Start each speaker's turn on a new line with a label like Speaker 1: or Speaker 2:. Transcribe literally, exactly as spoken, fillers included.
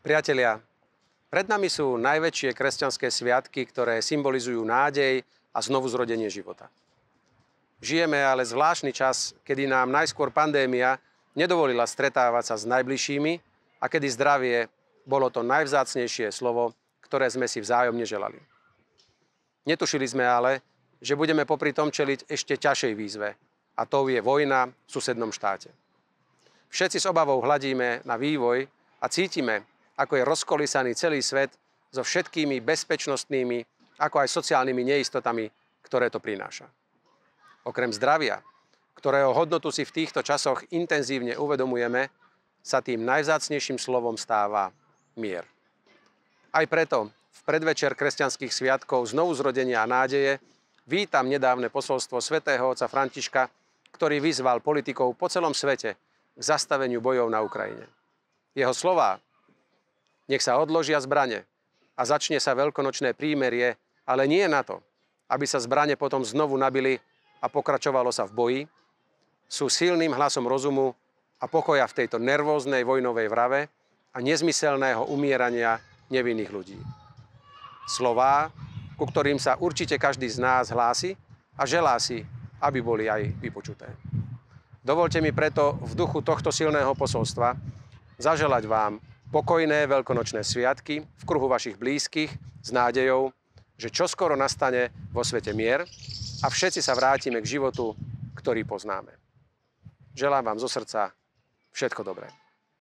Speaker 1: Priatelia, pred nami sú najväčšie kresťanské sviatky, ktoré symbolizujú nádej a znovuzrodenie života. Žijeme ale zvláštny čas, kedy nám najskôr pandémia nedovolila stretávať sa s najbližšími a kedy zdravie bolo to najvzácnejšie slovo, ktoré sme si vzájomne želali. Netušili sme ale, že budeme popri tom čeliť ešte ťažšej výzve, a tou je vojna v susednom štáte. Všetci s obavou hľadíme na vývoj a cítime, ako je rozkolísaný celý svet so všetkými bezpečnostnými, ako aj sociálnymi neistotami, ktoré to prináša. Okrem zdravia, ktorého hodnotu si v týchto časoch intenzívne uvedomujeme, sa tým najvzácnejším slovom stáva mier. Aj preto v predvečer kresťanských sviatkov znovuzrodenia a nádeje vítam nedávne posolstvo svätého otca Františka, ktorý vyzval politikov po celom svete k zastaveniu bojov na Ukrajine. Jeho slová: nech sa odložia zbrane a začne sa veľkonočné prímerie, ale nie na to, aby sa zbrane potom znovu nabili a pokračovalo sa v boji, sú silným hlasom rozumu a pokoja v tejto nervóznej vojnovej vrave a nezmyselného umierania nevinných ľudí. Slová, ku ktorým sa určite každý z nás hlási a želá si, aby boli aj vypočuté. Dovoľte mi preto v duchu tohto silného posolstva zaželať vám pokojné veľkonočné sviatky v kruhu vašich blízkych s nádejou, že čoskoro nastane vo svete mier a všetci sa vrátime k životu, ktorý poznáme. Želám vám zo srdca všetko dobré.